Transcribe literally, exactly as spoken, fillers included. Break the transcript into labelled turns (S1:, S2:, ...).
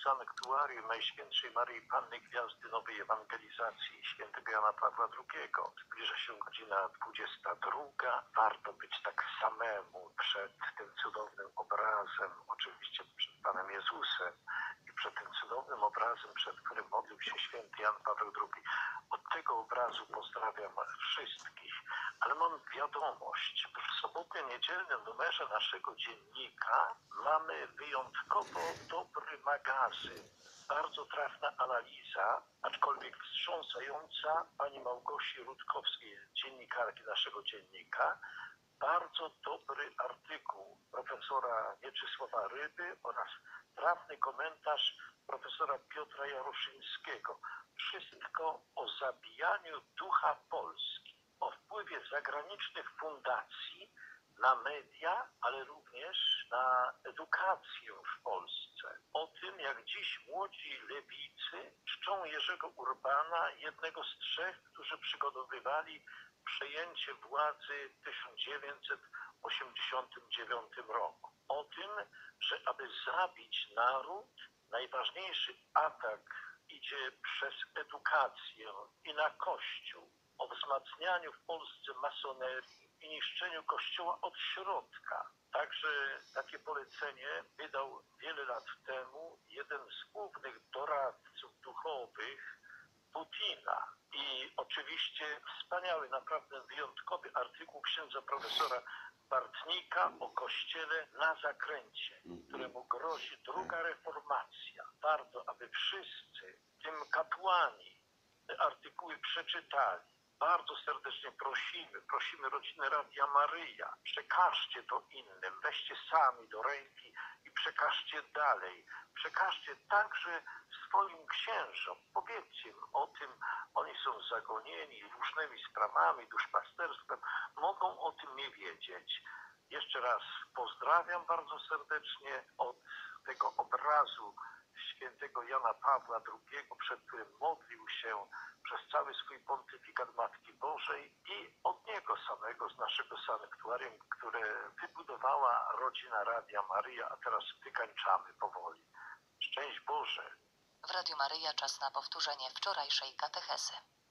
S1: sanktuarium Najświętszej Maryi Panny Gwiazdy Nowej Ewangelizacji świętego Jana Pawła drugiego. Zbliża się godzina dwudziesta druga. Warto być tak samemu przed tym cudownym obrazem, oczywiście przed Panem Jezusem i przed tym cudownym obrazem, przed którym modlił się święty Jan Paweł drugi. Od tego obrazu pozdrawiam wszystkich, ale mam wiadomość. W sobotnio-niedzielnym numerze naszego dziennika mamy wyjątkowo dobry magazyn. Bardzo trafna analiza, aczkolwiek wstrząsająca, pani Małgosi Rutkowskiej, dziennikarki naszego dziennika. Bardzo dobry artykuł profesora Mieczysława Ryby oraz trafny komentarz profesora Piotra Jaroszyńskiego. Wszystko o zabijaniu ducha Polski, o wpływie zagranicznych fundacji na media, ale również na edukację w Polsce. O tym, jak dziś młodzi lewicy czczą Jerzego Urbana, jednego z trzech, którzy przygotowywali przejęcie władzy w tysiąc dziewięćset osiemdziesiątym dziewiątym roku. O tym, że aby zabić naród, najważniejszy atak idzie przez edukację i na Kościół. O wzmacnianiu w Polsce masonerii i niszczeniu Kościoła od środka. Także takie polecenie wydał wiele lat temu jeden z głównych doradców duchowych Putina. I oczywiście wspaniały, naprawdę wyjątkowy artykuł księdza profesora Bartnika o Kościele na zakręcie, któremu grozi druga reformacja. Warto, aby wszyscy, w tym kapłani, te artykuły przeczytali. Bardzo serdecznie prosimy, prosimy rodzinę Radia Maryja, przekażcie to innym, weźcie sami do ręki i przekażcie dalej. Przekażcie także swoim księżom, powiedzcie im o tym, oni są zagonieni różnymi sprawami, duszpasterstwem, mogą o tym nie wiedzieć. Jeszcze raz pozdrawiam bardzo serdecznie od tego obrazu świętego Jana Pawła drugiego, przed którym modlił się przez cały swój pontyfikat Matki Bożej i od niego samego, z naszego sanktuarium, które wybudowała rodzina Radia Maryja, a teraz wykańczamy powoli. Szczęść Boże!
S2: W Radiu Maryja czas na powtórzenie wczorajszej katechezy.